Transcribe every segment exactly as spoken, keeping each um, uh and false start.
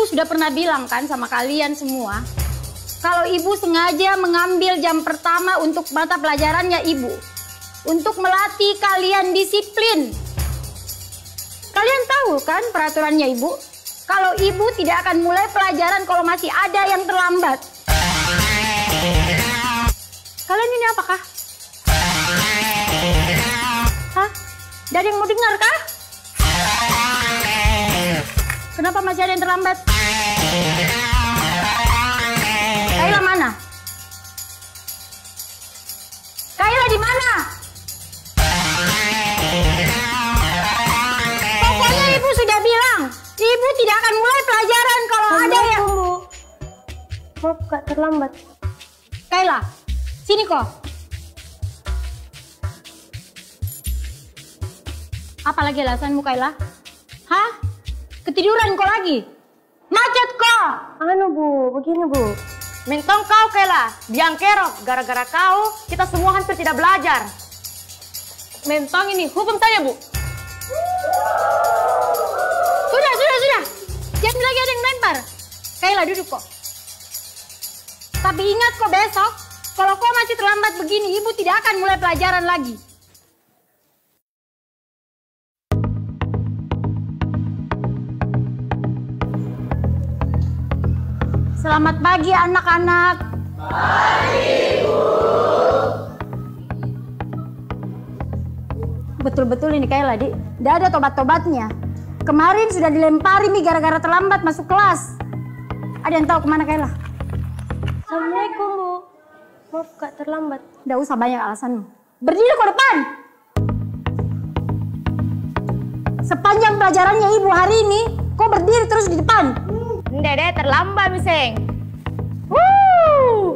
ibu sudah pernah bilang kan sama kalian semua, kalau ibu sengaja mengambil jam pertama untuk mata pelajarannya ibu, untuk melatih kalian disiplin. Kalian tahu kan peraturannya ibu? Kalau ibu tidak akan mulai pelajaran kalau masih ada yang terlambat. Kalian ini apakah? Hah? Dari yang mau dengar kah? Kenapa masih ada yang terlambat? Kaila mana? Kaila di mana? Pokoknya ibu sudah bilang, ibu tidak akan mulai pelajaran kalau ada yang... Maaf kak, terlambat. Kaila, sini kok. Apa lagi alasanmu Kaila? Hah? Ketiduran kau lagi? Macet kau? Anu bu, begini bu. Mentong kau Kaila, biang kerok. Gara-gara kau, kita semua hampir tidak belajar. Mentong ini, hukum saya bu. Sudah, sudah, sudah. Jangan lagi ada yang lempar. Kaila duduk kok. Tapi ingat kok besok, kalau kau masih terlambat begini, ibu tidak akan mulai pelajaran lagi. Selamat pagi anak-anak. Pagi, Bu. Betul-betul ini Kaila, Dik. Tidak ada tobat-tobatnya. Kemarin sudah dilempari nih gara-gara terlambat masuk kelas. Ada yang tahu kemana Kaila? Assalamualaikum bu. Maaf kak, terlambat. Tidak usah banyak alasanmu. Berdiri ke depan. Sepanjang pelajarannya ibu hari ini, kau berdiri terus di depan. Dede terlambat miseng. Woo!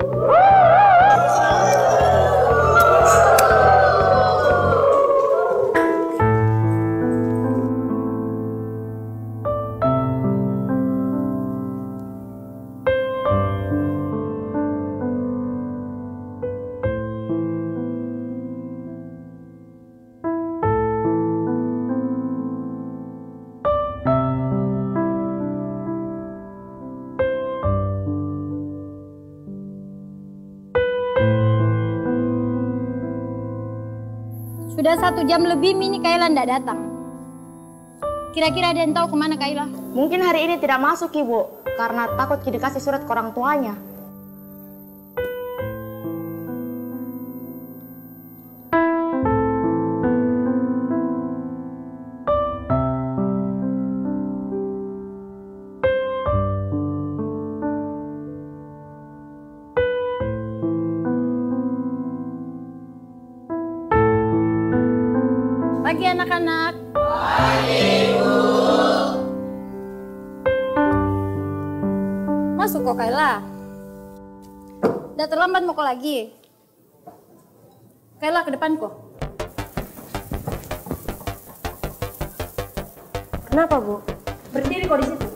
Sudah satu jam lebih Mini Kaila tidak datang. Kira-kira ada yang tahu kemana Kaila? Mungkin hari ini tidak masuk ibu, karena takut dikasih surat ke orang tuanya. Pagi anak-anak. Pagi, Bu. Masuk kok Kaila. Udah terlambat mau kok lagi. Kaila ke depan kok. Kenapa bu? Berdiri kok di situ.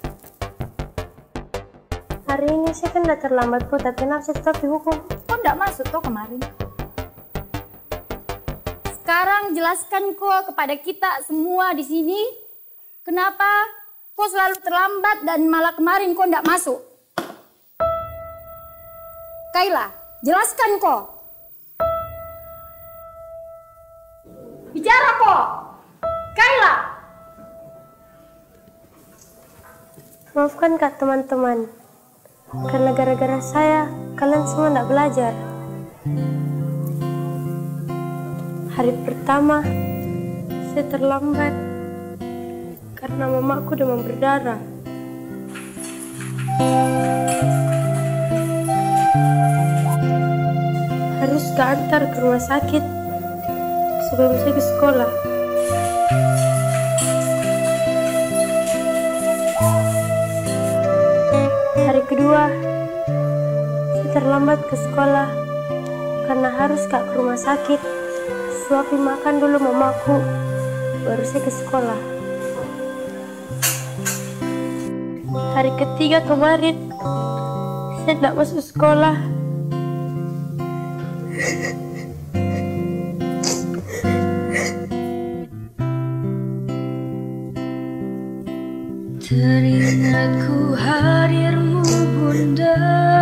Hari ini saya kan udah terlambat bu, tapi kenapa saya tetap dihukum? Kok enggak masuk toh kemarin? Sekarang jelaskan kok kepada kita semua di sini, kenapa kok selalu terlambat dan malah kemarin kok enggak masuk? Kaila, jelaskan kok. Bicara kok. Kaila. Maafkan kak teman-teman, karena gara-gara saya kalian semua enggak belajar. Hari pertama saya terlambat karena mamaku demam berdarah. Harus keantar ke rumah sakit sebelum saya ke sekolah. Hari kedua saya terlambat ke sekolah karena harus kak ke rumah sakit. Suapin makan dulu mamaku, baru saya ke sekolah. Hari ketiga kemarin, saya tidak masuk sekolah. Teringatku hadirmu bunda,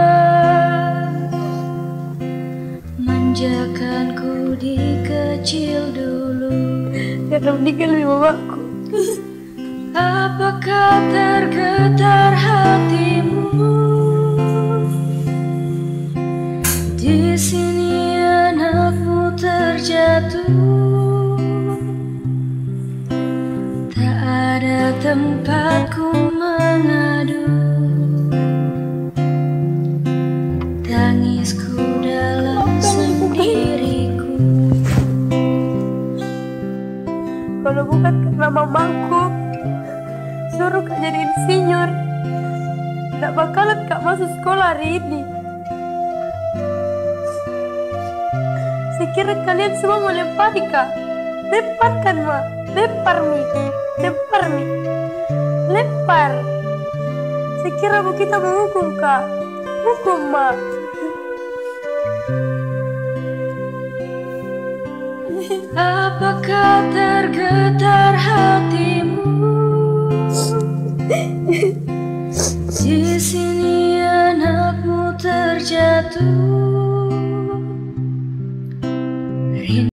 manjakanku di kecil dulu. Karena meninggal mamaku. Apakah tergetar hatimu? Di sini anakmu terjatuh, tak ada tempatku mengadu. Tangisku dalam sendiriku. Kalau bukan karena mamaku suruh kak jadi insinyur, tak bakalan kak masuk sekolah hari ini. Saya kira kalian semua mau lempari kak. Lemparkan mak, lempar mi, lempar mi, lempar. Saya kira bu kita menghukum kak, hukum mak. Apakah tergetar hatimu? Di sini anakmu terjatuh,